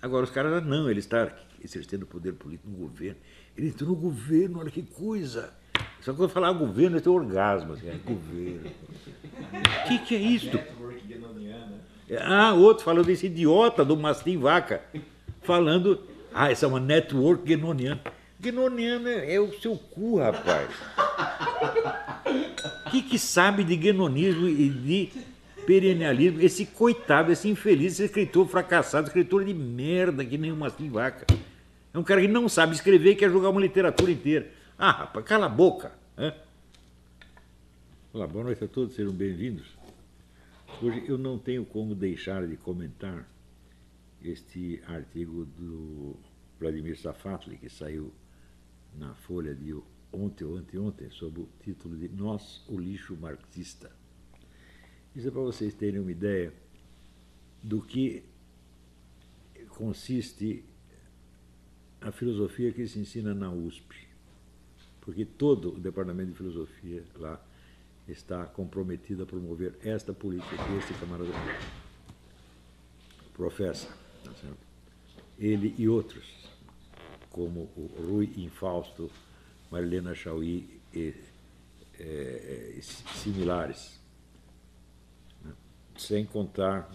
Agora, os caras, não, ele está exercendo o poder político no governo. Ele entrou no governo, olha que coisa. Só que quando eu falar governo, eu tenho orgasmo. Assim, governo. O que é isto? Outro falando desse idiota do mastim vaca. Falando, essa é uma network guenoniana. Guenoniano é o seu cu, rapaz. Que sabe de guenonismo e de perennialismo? Esse coitado, esse infeliz, esse escritor fracassado, escritor de merda, que nem o mastim vaca. É um cara que não sabe escrever e quer jogar uma literatura inteira. Rapaz, cala a boca. Olá, boa noite a todos, sejam bem-vindos. Hoje eu não tenho como deixar de comentar este artigo do Vladimir Safatli, que saiu na Folha de ontem ou anteontem, sob o título de Nós, o lixo marxista. Isso é para vocês terem uma ideia do que consiste a filosofia que se ensina na USP. Porque todo o departamento de filosofia lá está comprometido a promover esta política que este camarada professa. Tá certo? Ele e outros, como o Rui Infausto, Marilena Chauí e similares. Né? Sem contar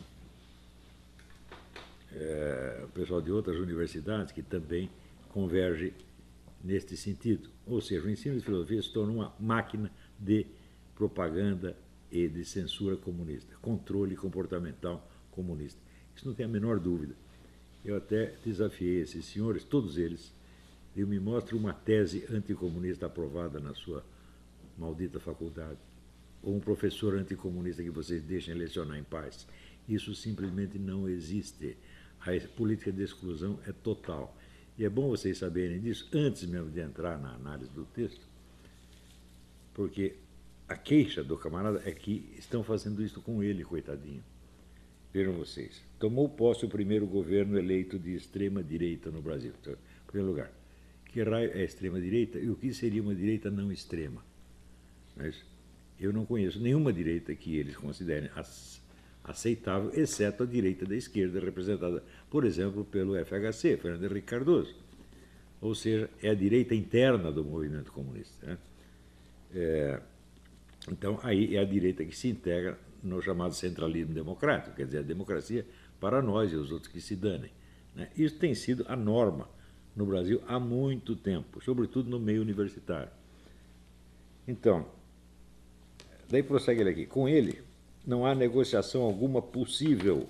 o pessoal de outras universidades que também converge neste sentido. Ou seja, o ensino de filosofia se torna uma máquina de propaganda e de censura comunista, controle comportamental comunista. Isso não tem a menor dúvida. Eu até desafiei esses senhores, todos eles, e me mostre uma tese anticomunista aprovada na sua maldita faculdade, ou um professor anticomunista que vocês deixem lecionar em paz. Isso simplesmente não existe. A política de exclusão é total. E é bom vocês saberem disso antes mesmo de entrar na análise do texto, porque a queixa do camarada é que estão fazendo isso com ele, coitadinho. Vejam vocês. Tomou posse o primeiro governo eleito de extrema-direita no Brasil. Então, em primeiro lugar, que raio é extrema-direita e o que seria uma direita não extrema? Mas eu não conheço nenhuma direita que eles considerem aceitável, exceto a direita da esquerda, representada, por exemplo, pelo FHC, Fernando Henrique Cardoso. Ou seja, é a direita interna do movimento comunista. Né? Então, aí é a direita que se integra no chamado centralismo democrático, quer dizer, a democracia para nós e os outros que se danem. Né? Isso tem sido a norma no Brasil há muito tempo, sobretudo no meio universitário. Então, daí prossegue ele aqui. Com ele, não há negociação alguma possível.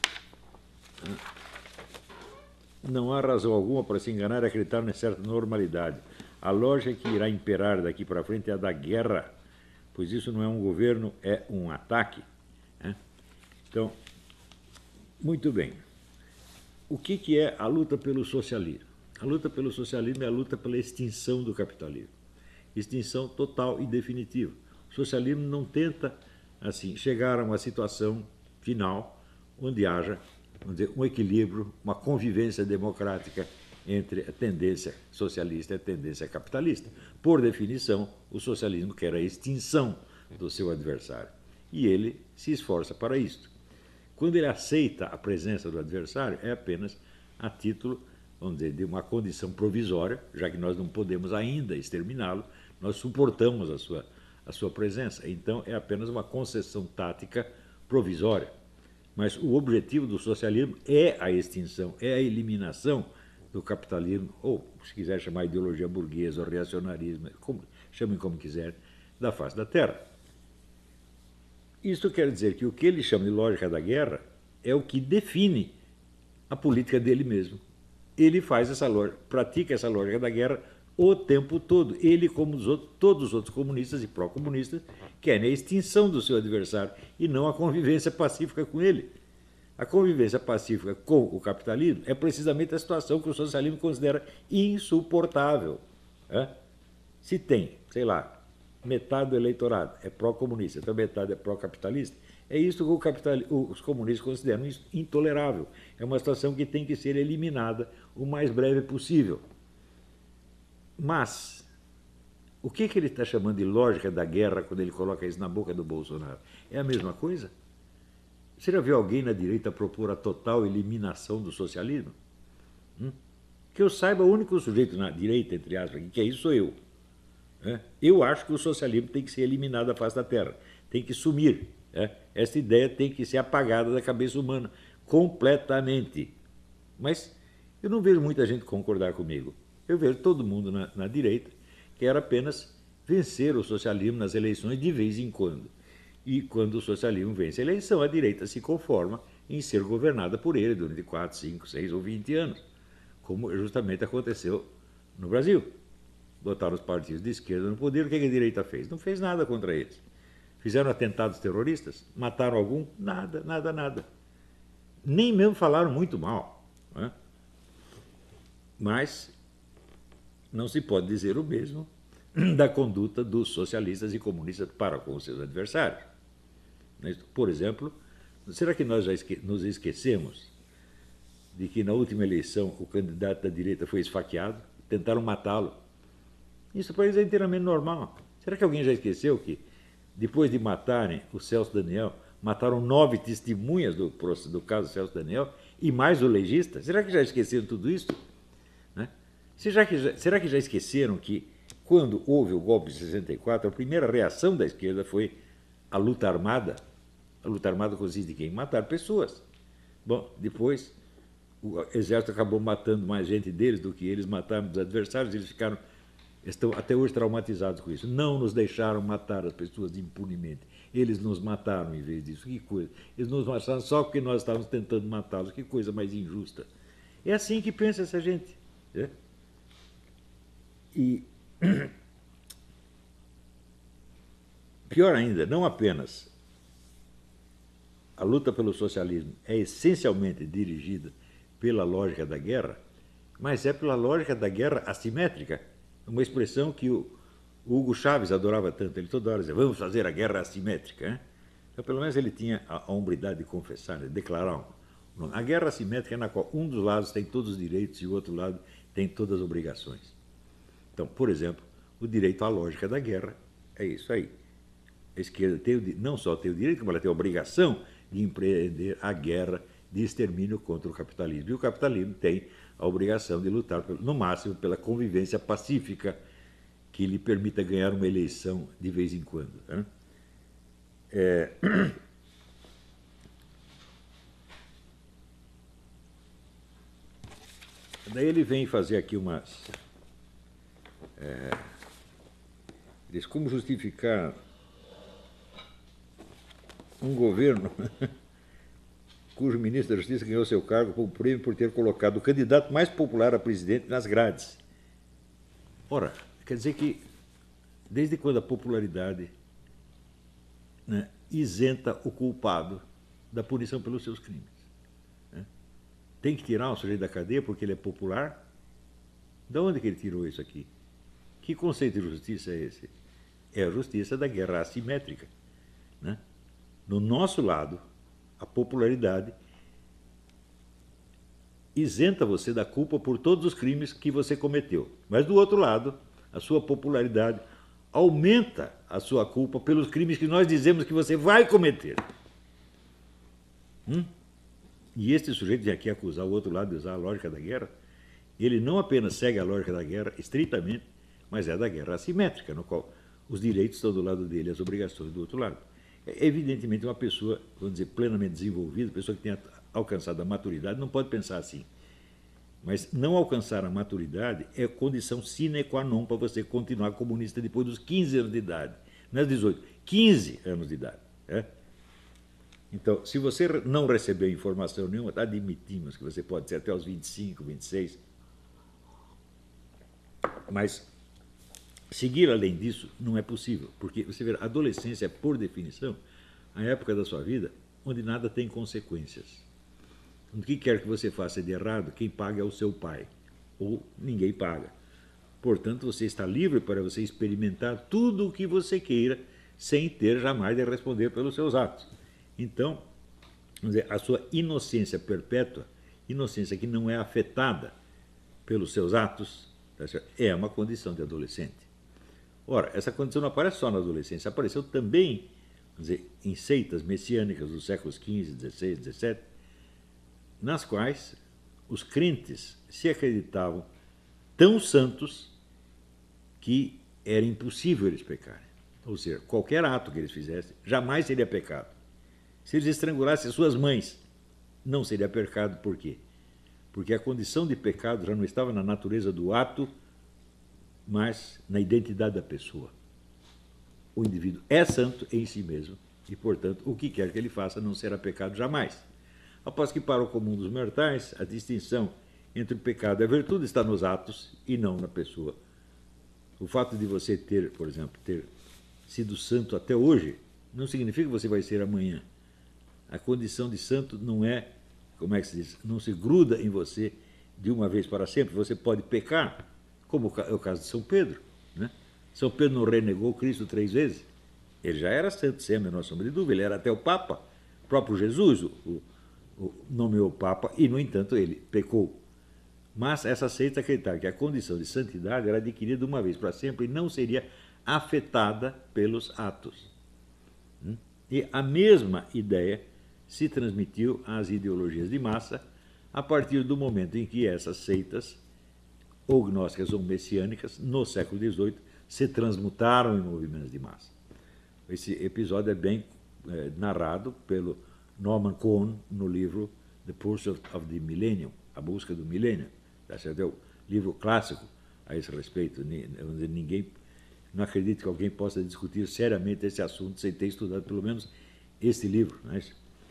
Não há razão alguma para se enganar e acreditar em certa normalidade. A lógica que irá imperar daqui para frente é a da guerra, pois isso não é um governo, é um ataque. Né? Então, muito bem. O que é a luta pelo socialismo? A luta pelo socialismo é a luta pela extinção do capitalismo. Extinção total e definitiva. O socialismo não tenta assim, chegar a uma situação final onde haja, vamos dizer, um equilíbrio, uma convivência democrática entre a tendência socialista e a tendência capitalista. Por definição, o socialismo quer a extinção do seu adversário. E ele se esforça para isto. Quando ele aceita a presença do adversário, é apenas a título, vamos dizer, de uma condição provisória, já que nós não podemos ainda exterminá-lo, nós suportamos a sua presença. Então, é apenas uma concessão tática provisória. Mas o objetivo do socialismo é a extinção, é a eliminação do capitalismo, ou, se quiser chamar ideologia burguesa ou reacionarismo, chamem como quiser, da face da Terra. Isso quer dizer que o que ele chama de lógica da guerra é o que define a política dele mesmo. Ele faz essa lógica, pratica essa lógica da guerra o tempo todo. Ele, como todos os outros comunistas e pró-comunistas, querem a extinção do seu adversário e não a convivência pacífica com ele. A convivência pacífica com o capitalismo é precisamente a situação que o socialismo considera insuportável. Se tem, sei lá, metade do eleitorado é pró-comunista, então metade é pró-capitalista, é isso que os comunistas consideram intolerável. É uma situação que tem que ser eliminada o mais breve possível. Mas, o que ele está chamando de lógica da guerra quando ele coloca isso na boca do Bolsonaro? É a mesma coisa? Você já viu alguém na direita propor a total eliminação do socialismo? Que eu saiba, o único sujeito na direita, entre aspas, que é isso sou eu. Eu acho que o socialismo tem que ser eliminado da face da terra, tem que sumir. Essa ideia tem que ser apagada da cabeça humana, completamente. Mas eu não vejo muita gente concordar comigo. Eu vejo todo mundo na direita que era apenas vencer o socialismo nas eleições de vez em quando. E quando o socialismo vence a eleição, a direita se conforma em ser governada por ele durante 4, 5, 6 ou 20 anos, como justamente aconteceu no Brasil. Botaram os partidos de esquerda no poder, o que a direita fez? Não fez nada contra eles. Fizeram atentados terroristas? Mataram algum? Nada, nada, nada. Nem mesmo falaram muito mal. Mas não se pode dizer o mesmo da conduta dos socialistas e comunistas para com os seus adversários. Por exemplo, será que nós já nos esquecemos de que na última eleição o candidato da direita foi esfaqueado, tentaram matá-lo? Isso para eles é inteiramente normal. Será que alguém já esqueceu que, depois de matarem o Celso Daniel, mataram 9 testemunhas do caso Celso Daniel e mais o legista? Será que já esqueceram tudo isso? Será que já esqueceram que, quando houve o golpe de 64, a primeira reação da esquerda foi a luta armada? A luta armada consiste em quem? Matar pessoas. Bom, depois o exército acabou matando mais gente deles do que eles mataram dos adversários, eles estão até hoje traumatizados com isso. Não nos deixaram matar as pessoas impunemente. Eles nos mataram em vez disso. Que coisa. Eles nos mataram só porque nós estávamos tentando matá-los. Que coisa mais injusta. É assim que pensa essa gente. E pior ainda, não apenas a luta pelo socialismo é essencialmente dirigida pela lógica da guerra, mas é pela lógica da guerra assimétrica, uma expressão que o Hugo Chávez adorava tanto. Ele toda hora dizia, vamos fazer a guerra assimétrica. Então, pelo menos ele tinha a hombridade de confessar, de declarar. A guerra assimétrica é na qual um dos lados tem todos os direitos e o outro lado tem todas as obrigações. Então, por exemplo, o direito à lógica da guerra é isso aí. A esquerda não só tem o direito, como ela tem a obrigação de empreender a guerra de extermínio contra o capitalismo. E o capitalismo tem a obrigação de lutar, no máximo, pela convivência pacífica que lhe permita ganhar uma eleição de vez em quando. Daí ele vem fazer aqui umas... diz como justificar um governo cujo ministro da Justiça ganhou seu cargo por prêmio por ter colocado o candidato mais popular a presidente nas grades. Ora, quer dizer que desde quando a popularidade isenta o culpado da punição pelos seus crimes? Tem que tirar um sujeito da cadeia porque ele é popular? De onde que ele tirou isso aqui? Que conceito de justiça é esse? É a justiça da guerra assimétrica. No nosso lado, a popularidade isenta você da culpa por todos os crimes que você cometeu. Mas do outro lado, a sua popularidade aumenta a sua culpa pelos crimes que nós dizemos que você vai cometer. E este sujeito vem aqui acusar o outro lado de usar a lógica da guerra. Ele não apenas segue a lógica da guerra estritamente, mas é da guerra assimétrica, no qual os direitos estão do lado dele e as obrigações do outro lado. É evidentemente uma pessoa, vamos dizer, plenamente desenvolvida, pessoa que tenha alcançado a maturidade, não pode pensar assim. Mas não alcançar a maturidade é condição sine qua non para você continuar comunista depois dos 15 anos de idade. Não é 18, 15 anos de idade. Então, se você não recebeu informação nenhuma, admitimos que você pode ser até os 25, 26, mas seguir além disso não é possível, porque você vê, a adolescência é, por definição, a época da sua vida onde nada tem consequências. O que quer que você faça de errado, quem paga é o seu pai, ou ninguém paga. Portanto, você está livre para você experimentar tudo o que você queira, sem ter jamais de responder pelos seus atos. Então, vamos dizer, a sua inocência perpétua, inocência que não é afetada pelos seus atos, é uma condição de adolescente. Ora, essa condição não aparece só na adolescência, apareceu também, vamos dizer, em seitas messiânicas dos séculos XV, XVI, XVII, nas quais os crentes se acreditavam tão santos que era impossível eles pecarem. Ou seja, qualquer ato que eles fizessem jamais seria pecado. Se eles estrangulassem suas mães, não seria pecado. Por quê? Porque a condição de pecado já não estava na natureza do ato, mas na identidade da pessoa. O indivíduo é santo em si mesmo e, portanto, o que quer que ele faça não será pecado jamais. Após que, para o comum dos mortais, a distinção entre o pecado e a virtude está nos atos e não na pessoa. O fato de você ter, por exemplo, ter sido santo até hoje, não significa que você vai ser amanhã. A condição de santo não é, como é que se diz, não se gruda em você de uma vez para sempre. Você pode pecar, como é o caso de São Pedro, né? São Pedro não renegou Cristo 3 vezes. Ele já era santo, sem a menor sombra de dúvida. Ele era até o Papa. O próprio Jesus o nomeou Papa e, no entanto, ele pecou. Mas essa seita acreditava que a condição de santidade era adquirida uma vez para sempre e não seria afetada pelos atos. E a mesma ideia se transmitiu às ideologias de massa a partir do momento em que essas seitas, ou gnósticas ou messiânicas, no século XVIII, se transmutaram em movimentos de massa. Esse episódio é bem narrado pelo Norman Cohn no livro The Pursuit of the Millennium, A Busca do Milênio. É o livro clássico a esse respeito. Ninguém, não acredito que alguém possa discutir seriamente esse assunto sem ter estudado pelo menos este livro. Mas,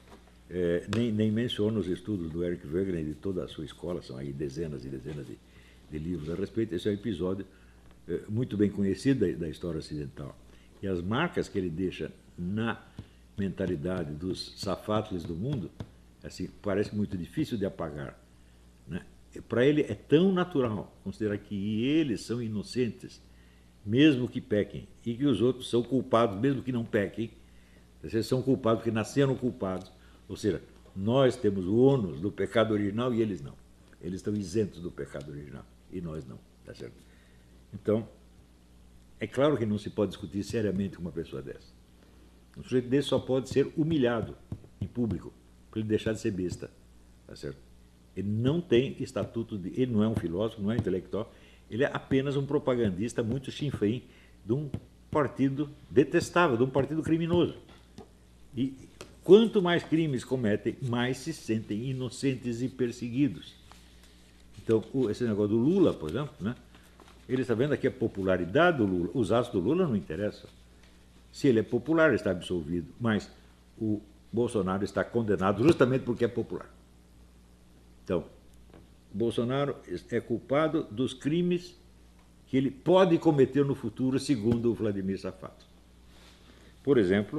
nem menciono os estudos do Eric Wegener e de toda a sua escola, são aí dezenas e dezenas de livros a respeito. Esse é um episódio muito bem conhecido da história ocidental. E as marcas que ele deixa na mentalidade dos safatles do mundo, assim, parece muito difícil de apagar, né? Para ele é tão natural considerar que eles são inocentes, mesmo que pequem, e que os outros são culpados, mesmo que não pequem. Eles são culpados porque nasceram culpados. Ou seja, nós temos o ônus do pecado original e eles não. Eles estão isentos do pecado original e nós não. Tá certo? Então, é claro que não se pode discutir seriamente com uma pessoa dessa. Um sujeito desse só pode ser humilhado em público, para ele deixar de ser besta. Tá certo? Ele não tem estatuto de... Ele não é um filósofo, não é um intelectual, ele é apenas um propagandista muito chinfrim de um partido detestável, de um partido criminoso. E quanto mais crimes cometem, mais se sentem inocentes e perseguidos. Então, esse negócio do Lula, por exemplo, né? Ele está vendo aqui a popularidade do Lula. Os atos do Lula não interessam. Se ele é popular, ele está absolvido. Mas o Bolsonaro está condenado justamente porque é popular. Então, Bolsonaro é culpado dos crimes que ele pode cometer no futuro, segundo o Vladimir Safato. Por exemplo,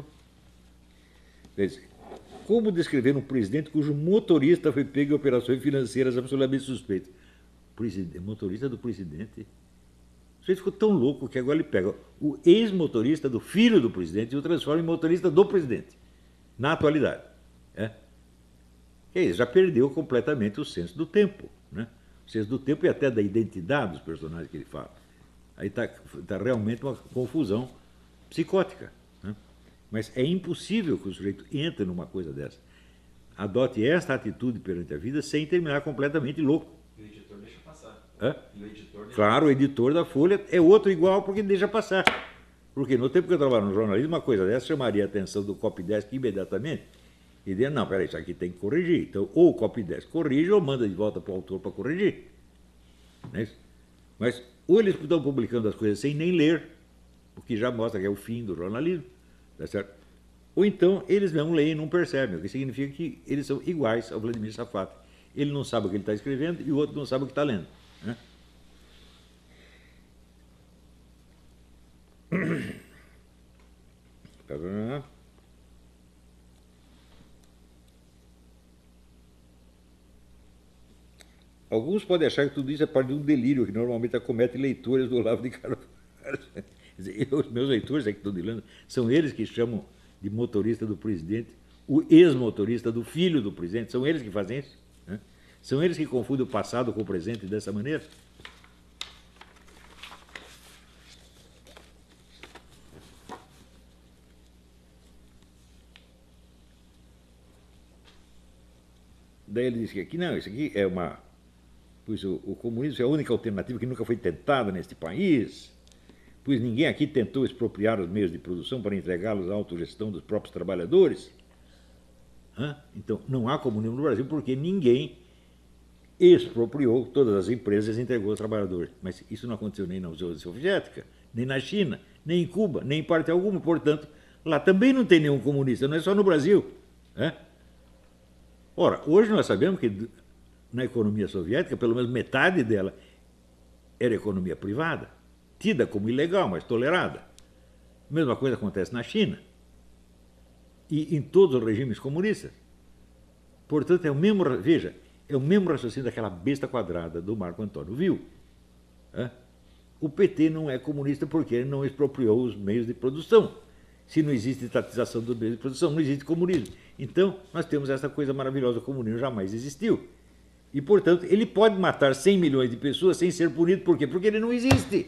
como descrever um presidente cujo motorista foi pego em operações financeiras absolutamente suspeitas? Motorista do presidente? O sujeito ficou tão louco que agora ele pega o ex-motorista do filho do presidente e o transforma em motorista do presidente, na atualidade. Ele já perdeu completamente o senso do tempo, né? O senso do tempo e até da identidade dos personagens que ele fala. Aí está realmente uma confusão psicótica, né? Mas é impossível que o sujeito entre numa coisa dessa. Adote esta atitude perante a vida sem terminar completamente louco. E o editor deixa passar. Claro, o editor da Folha é outro igual porque deixa passar. Porque no tempo que eu trabalho no jornalismo, uma coisa dessa chamaria a atenção do copydesk imediatamente e dizia, não, peraí, isso aqui tem que corrigir. Então, ou o copydesk corrige ou manda de volta para o autor para corrigir. Não é isso? Mas ou eles estão publicando as coisas sem nem ler, o que já mostra que é o fim do jornalismo, tá certo? Ou então eles não leem e não percebem, o que significa que eles são iguais ao Vladimir Safato. Ele não sabe o que ele está escrevendo e o outro não sabe o que está lendo, né? Alguns podem achar que tudo isso é parte de um delírio que normalmente acomete leitores do Olavo de Carvalho. Os meus leitores, que estou dilando, são eles que chamam de motorista do presidente o ex-motorista do filho do presidente. São eles que fazem isso, né? São eles que confundem o passado com o presente dessa maneira. Daí ele diz que aqui, não, isso aqui é uma pois o comunismo é a única alternativa que nunca foi tentada neste país, pois ninguém aqui tentou expropriar os meios de produção para entregá-los à autogestão dos próprios trabalhadores. Então, não há comunismo no Brasil porque ninguém expropriou todas as empresas e entregou aos trabalhadores. Mas isso não aconteceu nem na União Soviética, nem na China, nem em Cuba, nem em parte alguma. Portanto, lá também não tem nenhum comunista, não é só no Brasil. Ora, hoje nós sabemos que na economia soviética, pelo menos metade dela era economia privada, tida como ilegal, mas tolerada. A mesma coisa acontece na China e em todos os regimes comunistas. Portanto, é o mesmo, veja, é o mesmo raciocínio daquela besta quadrada do Marco Antônio Vil. O PT não é comunista porque ele não expropriou os meios de produção. Se não existe estatização dos meios de produção, não existe comunismo. Então, nós temos essa coisa maravilhosa, o comunismo jamais existiu. E, portanto, ele pode matar 100 milhões de pessoas sem ser punido. Por quê? Porque ele não existe.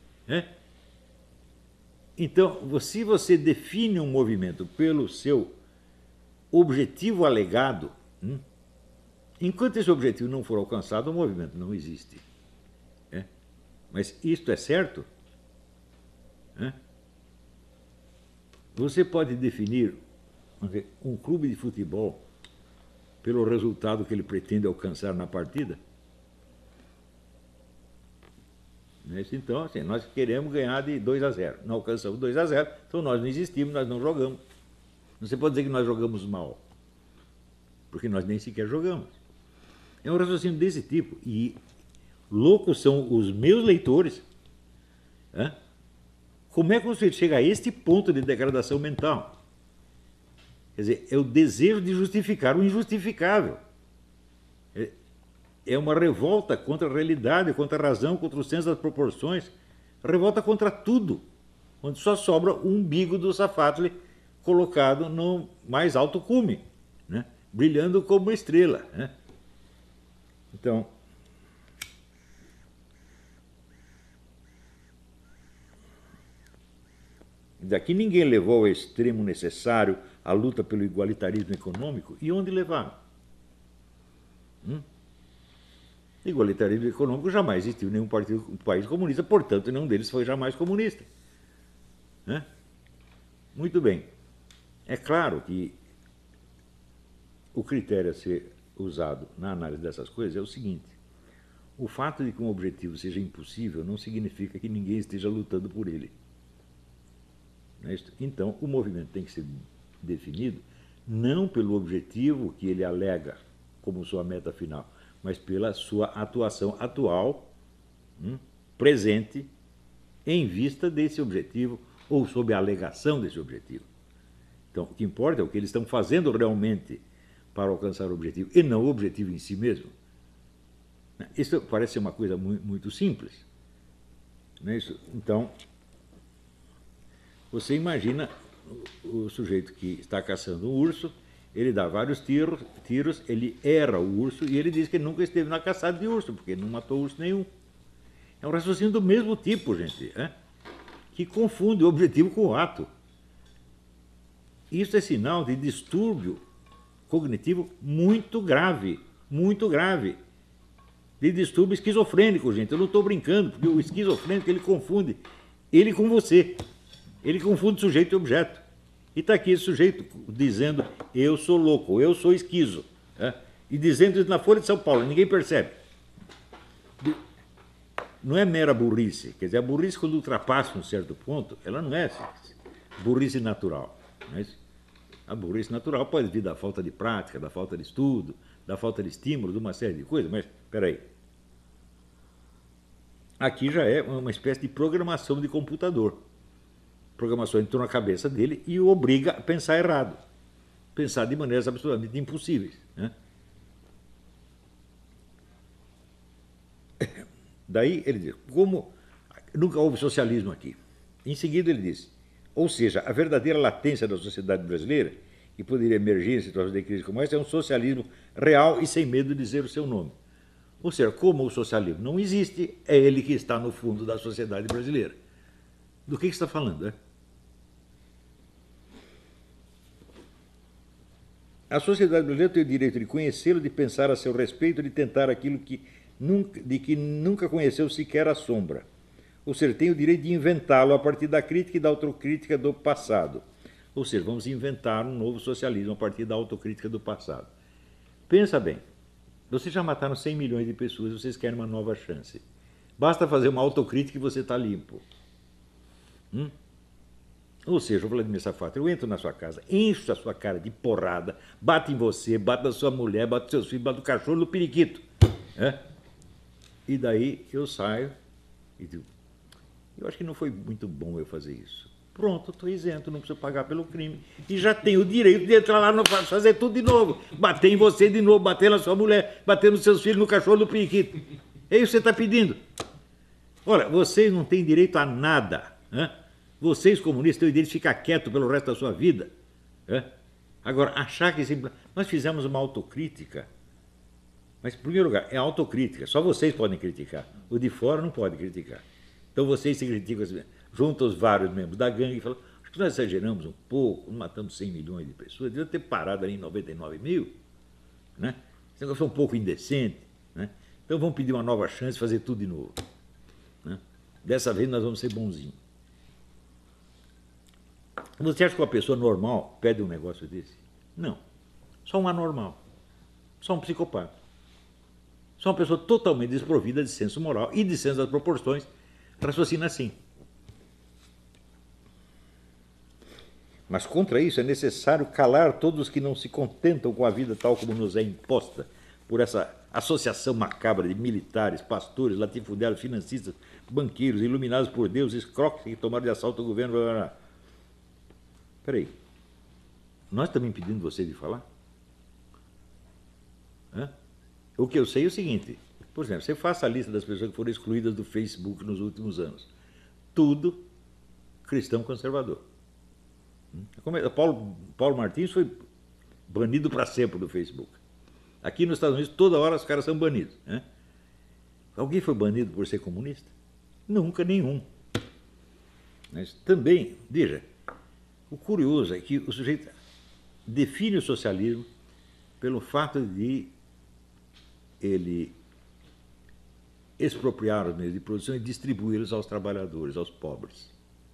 Então, se você define um movimento pelo seu objetivo alegado, enquanto esse objetivo não for alcançado, o movimento não existe. Mas isto é certo? Você pode definir um clube de futebol pelo resultado que ele pretende alcançar na partida? Então, assim, nós queremos ganhar de 2-0. Não alcançamos 2-0, então nós não existimos, nós não jogamos. Você pode dizer que nós jogamos mal, porque nós nem sequer jogamos. É um raciocínio desse tipo. E loucos são os meus leitores. Como é que você chega a este ponto de degradação mental? Quer dizer, é o desejo de justificar o injustificável. É uma revolta contra a realidade, contra a razão, contra o senso das proporções. Revolta contra tudo, onde só sobra o umbigo do Safatli colocado no mais alto cume, brilhando como uma estrela. Então, daqui ninguém levou ao extremo necessário a luta pelo igualitarismo econômico. E onde levaram? Igualitarismo econômico jamais existiu em nenhum país comunista, portanto, nenhum deles foi jamais comunista. Muito bem. É claro que o critério a ser usado na análise dessas coisas é o seguinte: o fato de que um objetivo seja impossível não significa que ninguém esteja lutando por ele. Então, o movimento tem que ser definido não pelo objetivo que ele alega como sua meta final, mas pela sua atuação atual, presente, em vista desse objetivo ou sob a alegação desse objetivo. Então, o que importa é o que eles estão fazendo realmente para alcançar o objetivo, e não o objetivo em si mesmo. Isso parece ser uma coisa muito simples. Não é isso? Então, você imagina o sujeito que está caçando um urso, ele dá vários tiros, ele erra o urso e ele diz que ele nunca esteve na caçada de urso, porque ele não matou urso nenhum. É um raciocínio do mesmo tipo, gente, que confunde o objetivo com o ato. Isso é sinal de distúrbio cognitivo muito grave, de distúrbio esquizofrênico, gente. Eu não estou brincando, porque o esquizofrênico ele confunde ele com você. Ele confunde sujeito e objeto. E está aqui esse sujeito dizendo, eu sou louco, eu sou esquizo. E dizendo isso na Folha de São Paulo, ninguém percebe. Não é mera burrice. Quer dizer, a burrice, quando ultrapassa um certo ponto, ela não é burrice natural. A burrice natural pode vir da falta de prática, da falta de estudo, da falta de estímulo, de uma série de coisas, mas, espera aí. Aqui já é uma espécie de programação de computador. Programação entrou na cabeça dele e o obriga a pensar errado. Pensar de maneiras absolutamente impossíveis. Daí ele diz, como nunca houve socialismo aqui. Em seguida ele diz, ou seja, a verdadeira latência da sociedade brasileira, que poderia emergir em situações de crise como essa, é um socialismo real e sem medo de dizer o seu nome. Ou seja, como o socialismo não existe, é ele que está no fundo da sociedade brasileira. Do que está falando, A sociedade brasileira tem o direito de conhecê-lo, de pensar a seu respeito, de tentar aquilo que de que nunca conheceu sequer a sombra. Ou seja, tem o direito de inventá-lo a partir da crítica e da autocrítica do passado. Ou seja, vamos inventar um novo socialismo a partir da autocrítica do passado. Pensa bem, vocês já mataram 100 milhões de pessoas e vocês querem uma nova chance. Basta fazer uma autocrítica e você está limpo. Ou seja, o Vladimir Safatli, eu entro na sua casa, encho a sua cara de porrada, bato em você, bato na sua mulher, bato nos seus filhos, bato no cachorro, no periquito. E daí eu saio e digo, eu acho que não foi muito bom eu fazer isso. Pronto, estou isento, não preciso pagar pelo crime. E já tenho o direito de entrar lá no fazer tudo de novo. Bater em você de novo, bater na sua mulher, bater nos seus filhos, no cachorro, no periquito. É isso que você está pedindo. Olha, vocês não têm direito a nada. Vocês, comunistas, têm o direito de ficar quieto pelo resto da sua vida. Agora, achar que nós fizemos uma autocrítica. Mas, em primeiro lugar, é autocrítica. Só vocês podem criticar. O de fora não pode criticar. Então vocês se criticam, juntam os vários membros da gangue e falam, acho que nós exageramos um pouco, matamos 100 milhões de pessoas, devia ter parado ali em 99 mil. Esse negócio foi um pouco indecente. Então vamos pedir uma nova chance, fazer tudo de novo. Dessa vez nós vamos ser bonzinhos. Você acha que uma pessoa normal pede um negócio desse? Não. Só um anormal. Só um psicopata. Só uma pessoa totalmente desprovida de senso moral e de senso das proporções raciocina assim. Mas contra isso é necessário calar todos os que não se contentam com a vida tal como nos é imposta por essa associação macabra de militares, pastores, latifundiários, financistas, banqueiros, iluminados por Deus, escroques que tomaram de assalto o governo. Espera aí. Nós estamos impedindo você de falar? O que eu sei é o seguinte, por exemplo, você faça a lista das pessoas que foram excluídas do Facebook nos últimos anos. Tudo cristão conservador. Paulo Martins foi banido para sempre do Facebook. Aqui nos Estados Unidos, toda hora os caras são banidos. Alguém foi banido por ser comunista? Nunca nenhum. Mas também, veja, o curioso é que o sujeito define o socialismo pelo fato de ele expropriar os meios de produção e distribuí-los aos trabalhadores, aos pobres.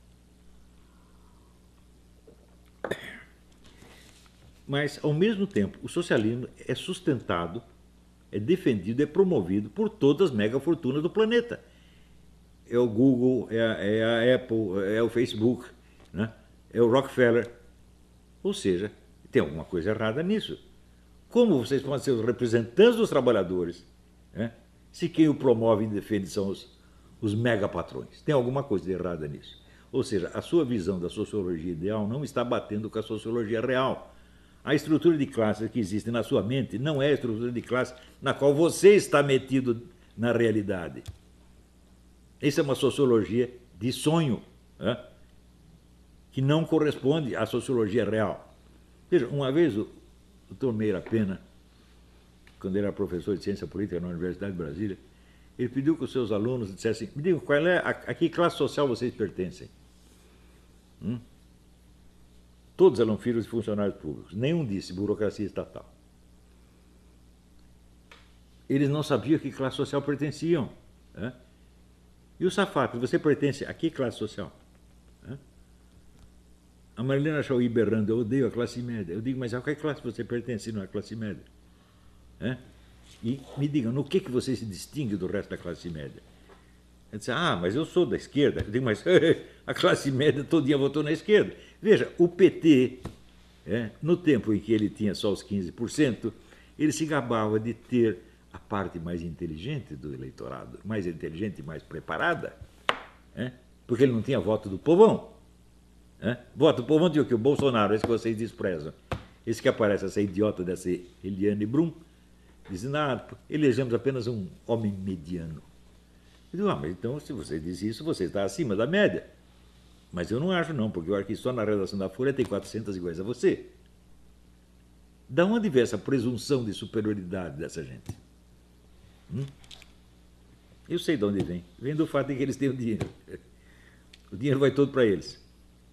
Mas, ao mesmo tempo, o socialismo é sustentado, é defendido, é promovido por todas as megafortunas do planeta. É o Google, é a Apple, é o Facebook, é o Rockefeller. Ou seja, tem alguma coisa errada nisso. Como vocês podem ser os representantes dos trabalhadores, se quem o promove e defende são os megapatrões? Tem alguma coisa de errada nisso. Ou seja, a sua visão da sociologia ideal não está batendo com a sociologia real. A estrutura de classes que existe na sua mente não é a estrutura de classe na qual você está metido na realidade. Essa é uma sociologia de sonho, que não corresponde à sociologia real. Veja, uma vez o Dr. Meira Pena, quando ele era professor de ciência política na Universidade de Brasília, ele pediu que os seus alunos dissessem, me digam, a que classe social vocês pertencem? Todos eram filhos de funcionários públicos. Nenhum disse burocracia estatal. Eles não sabiam a que classe social pertenciam. E o Safatli, você pertence a que classe social? A Marilena Chauí berrando, eu odeio a classe média. Eu digo, mas a que classe você pertence não é a classe média? E me digam, no que você se distingue do resto da classe média? Ele disse, mas eu sou da esquerda. Eu digo, mas a classe média todo dia votou na esquerda. Veja, o PT, no tempo em que ele tinha só os 15%, ele se gabava de ter a parte mais inteligente do eleitorado, mais inteligente e mais preparada, porque ele não tinha voto do povão. Voto do povão tinha o que? O Bolsonaro, esse que vocês desprezam. Esse que aparece, essa idiota dessa Eliane Brum, dizendo, elegemos apenas um homem mediano. Eu digo, mas então, se você diz isso, você está acima da média. Mas eu não acho, não, porque eu acho que só na redação da Folha tem 400 iguais a você. Da onde vem essa presunção de superioridade dessa gente? Eu sei de onde vem. Vem do fato de que eles têm o dinheiro. O dinheiro vai todo para eles.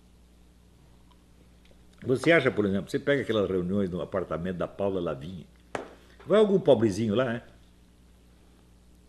Você acha, por exemplo, você pega aquelas reuniões no apartamento da Paula Lavigne, vai algum pobrezinho lá,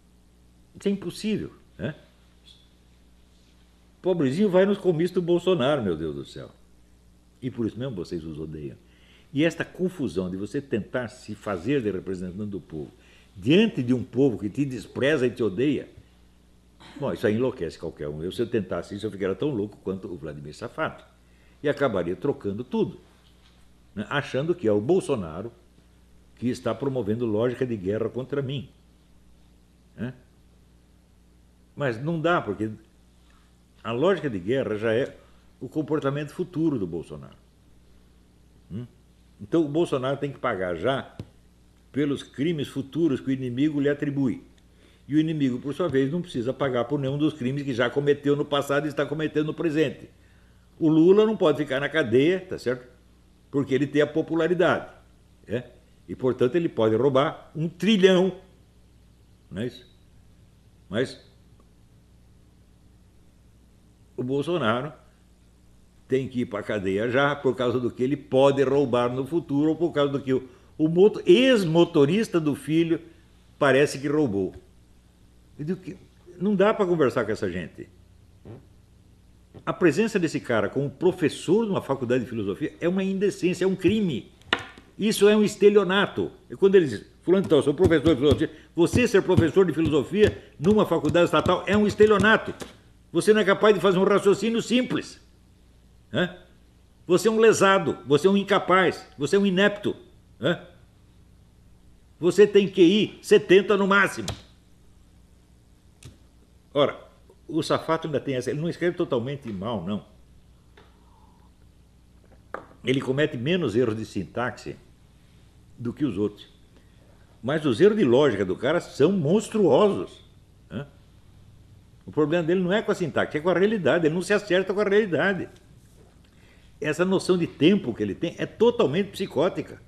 Isso é impossível, né? Pobrezinho vai nos comícios do Bolsonaro, meu Deus do céu. E por isso mesmo vocês os odeiam. E esta confusão de você tentar se fazer de representante do povo diante de um povo que te despreza e te odeia, bom, isso aí enlouquece qualquer um. Se eu tentasse isso, eu ficaria tão louco quanto o Vladimir Safat. E acabaria trocando tudo, né? Achando que é o Bolsonaro que está promovendo lógica de guerra contra mim, né? Mas não dá, porque a lógica de guerra já é o comportamento futuro do Bolsonaro. Então o Bolsonaro tem que pagar já pelos crimes futuros que o inimigo lhe atribui. E o inimigo, por sua vez, não precisa pagar por nenhum dos crimes que já cometeu no passado e está cometendo no presente. O Lula não pode ficar na cadeia, tá certo? Porque ele tem a popularidade, né? E, portanto, ele pode roubar 1 trilhão, não é isso? Mas o Bolsonaro tem que ir para a cadeia já por causa do que ele pode roubar no futuro ou por causa do que o ex-motorista do filho parece que roubou. Não dá para conversar com essa gente. A presença desse cara como professor de uma faculdade de filosofia é uma indecência, é um crime. Isso é um estelionato. E quando ele diz, fulano, então, eu sou professor de filosofia, você ser professor de filosofia numa faculdade estatal é um estelionato. Você não é capaz de fazer um raciocínio simples, né? Você é um lesado, você é um incapaz, você é um inepto, né? Você tem QI 70 no máximo. Ora, o Safato ainda tem essa, ele não escreve totalmente mal, não. Ele comete menos erros de sintaxe do que os outros. Mas os erros de lógica do cara são monstruosos, né? O problema dele não é com a sintaxe, é com a realidade, ele não se acerta com a realidade. Essa noção de tempo que ele tem é totalmente psicótica.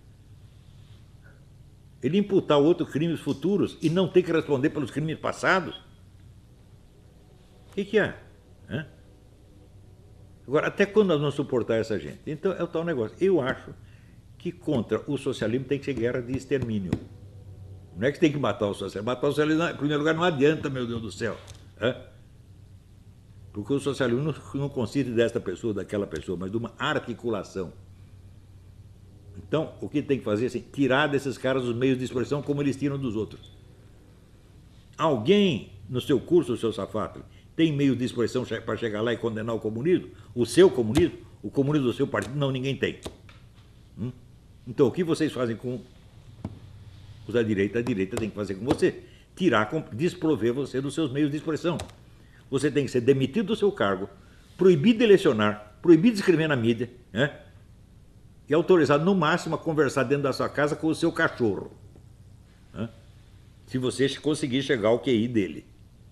Ele imputar ao outro crimes futuros e não ter que responder pelos crimes passados, o que é? Agora, até quando nós vamos suportar essa gente? Então, é o tal negócio. Eu acho que contra o socialismo tem que ser guerra de extermínio. Não é que tem que matar o socialismo. Matar o socialismo, em primeiro lugar, não adianta, meu Deus do céu. Porque o socialismo não consiste desta pessoa, daquela pessoa, mas de uma articulação. Então, o que tem que fazer é assim, tirar desses caras os meios de expressão como eles tiram dos outros. Alguém, no seu curso, o seu Safato, tem meio de expressão para chegar lá e condenar o comunismo? O seu comunismo? O comunismo do seu partido? Não, ninguém tem. Então, o que vocês fazem com os da direita? A direita tem que fazer com você. Tirar, desprover você dos seus meios de expressão. Você tem que ser demitido do seu cargo, proibido de lecionar, proibido de escrever na mídia, né? E autorizado, no máximo, a conversar dentro da sua casa com o seu cachorro, né? Se você conseguir chegar ao QI dele.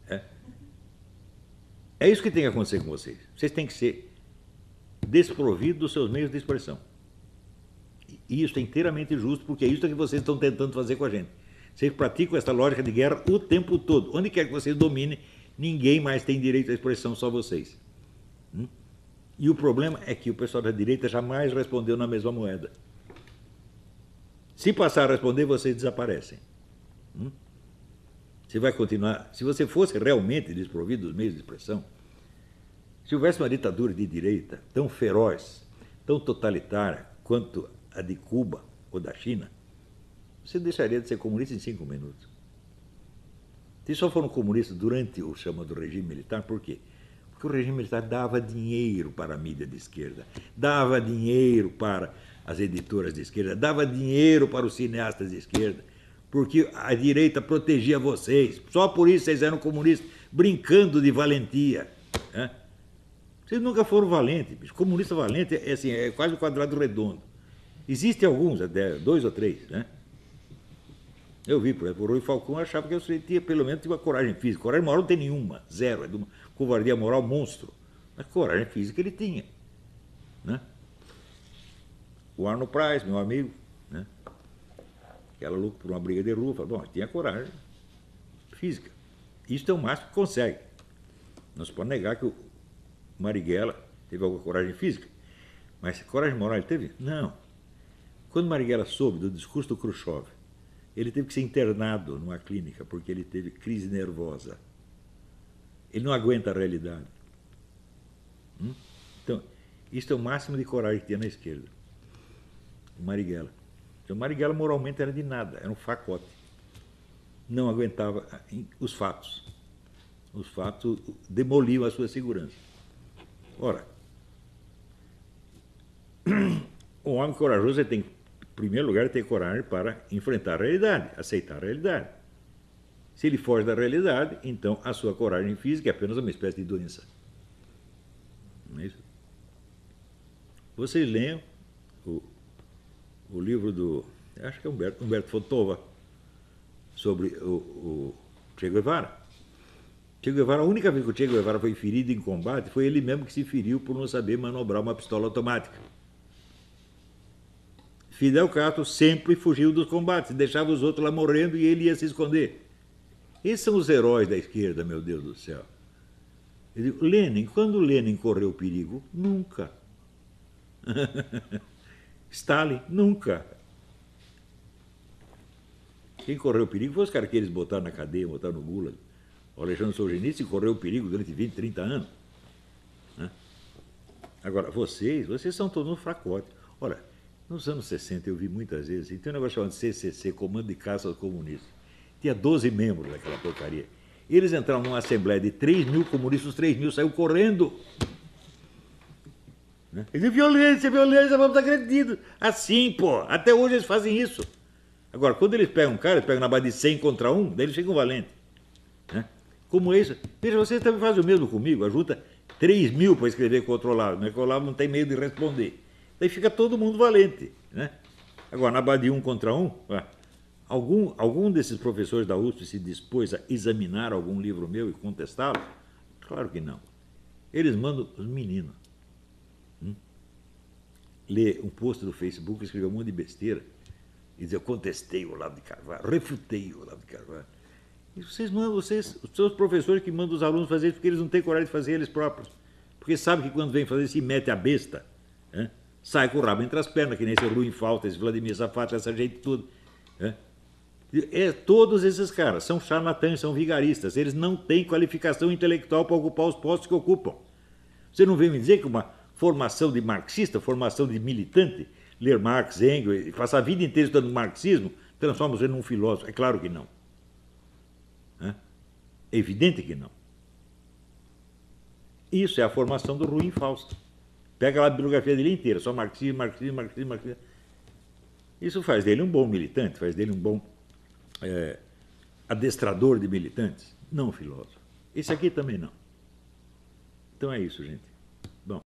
É isso que tem que acontecer com vocês. Vocês têm que ser desprovidos dos seus meios de expressão. E isso é inteiramente justo, porque é isso que vocês estão tentando fazer com a gente. Vocês praticam essa lógica de guerra o tempo todo. Onde quer que vocês dominem, ninguém mais tem direito à expressão, só vocês. E o problema é que o pessoal da direita jamais respondeu na mesma moeda. Se passar a responder, vocês desaparecem. Você vai continuar. Se você fosse realmente desprovido dos meios de expressão, se houvesse uma ditadura de direita tão feroz, tão totalitária quanto a de Cuba ou da China, você deixaria de ser comunista em 5 minutos. Vocês só foram comunistas durante o chamado regime militar, por quê? Porque o regime militar dava dinheiro para a mídia de esquerda, dava dinheiro para as editoras de esquerda, dava dinheiro para os cineastas de esquerda, porque a direita protegia vocês. Só por isso vocês eram comunistas, brincando de valentia, né? Vocês nunca foram valentes, bicho. Comunista valente é, assim, é quase um quadrado redondo. Existem alguns, até 2 ou 3, né? Eu vi, por exemplo, o Rui Falcão achava que eu tinha, pelo menos, uma coragem física. Coragem moral não tem nenhuma, zero. É de uma covardia moral monstro. Mas coragem física ele tinha, né? O Arno Price, meu amigo, né? Aquela luta por uma briga de rua, falou, bom, tinha coragem física. Isso é o máximo que consegue. Não se pode negar que o Marighella teve alguma coragem física, mas coragem moral ele teve? Não. Quando Marighella soube do discurso do Khrushchev, Ele teve que ser internado numa clínica porque ele teve crise nervosa. Ele não aguenta a realidade. Então, isso é o máximo de coragem que tinha na esquerda. O Marighella. Então, o Marighella moralmente era de nada, era um facote. Não aguentava os fatos. Os fatos demoliam a sua segurança. Ora, um homem corajoso ele tem, em primeiro lugar, ter coragem para enfrentar a realidade, aceitar a realidade. Se ele foge da realidade, então a sua coragem física é apenas uma espécie de doença. Não é isso? Vocês leiam o livro do, acho que é Humberto Fontova, sobre o Che Guevara. Che Guevara, a única vez que o Che Guevara foi ferido em combate foi ele mesmo que se feriu por não saber manobrar uma pistola automática. Fidel Castro sempre fugiu dos combates, deixava os outros lá morrendo e ele ia se esconder. Esses são os heróis da esquerda, meu Deus do céu. Eu digo, Lenin, quando Lenin correu perigo? Nunca. Stalin, nunca. Quem correu perigo foi os caras que eles botaram na cadeia, botaram no Gulag. O Alexandre Solzhenitsyn correu perigo durante 20, 30 anos. Agora, vocês são todos um fracote. Ora, nos anos 60 eu vi muitas vezes, tem um negócio chamado CCC, Comando de Caça aos Comunistas. Tinha 12 membros daquela porcaria. Eles entraram numa assembleia de 3 mil comunistas, os 3 mil saíram correndo. Eles dizem, violência, violência, vamos agredidos. Assim, pô, até hoje eles fazem isso. Agora, quando eles pegam um cara, eles pegam na base de 100 contra 1, daí eles ficam valentes. Como é isso? Veja, vocês também fazem o mesmo comigo, ajuda 3 mil para escrever contra o Olavo, mas o Olavo não tem medo de responder. Daí fica todo mundo valente. Agora, na base de 1 contra 1, algum desses professores da USP se dispôs a examinar algum livro meu e contestá-lo? Claro que não. Eles mandam os meninos ler um post do Facebook, escrever um monte de besteira, e dizer, eu contestei o Olavo de Carvalho, refutei o Olavo de Carvalho. E vocês mandam, os seus professores que mandam os alunos fazer isso porque eles não têm coragem de fazer eles próprios. Porque sabem que quando vem fazer, se mete a besta, sai com o rabo entre as pernas, que nem esse Rui Falta, esse Vladimir Safat, essa gente tudo. Todos esses caras são charlatães, são vigaristas, eles não têm qualificação intelectual para ocupar os postos que ocupam. Você não vem me dizer que uma formação de marxista, formação de militante, ler Marx, Engels, e passar a vida inteira estudando marxismo, transforma você num filósofo? É claro que não. É evidente que não. Isso é a formação do Ruim Fausto. Pega lá a bibliografia dele inteira, só marxismo, marxismo, marxismo, marxismo. Isso faz dele um bom militante, faz dele um bom adestrador de militantes, não filósofo. Esse aqui também não. Então é isso, gente.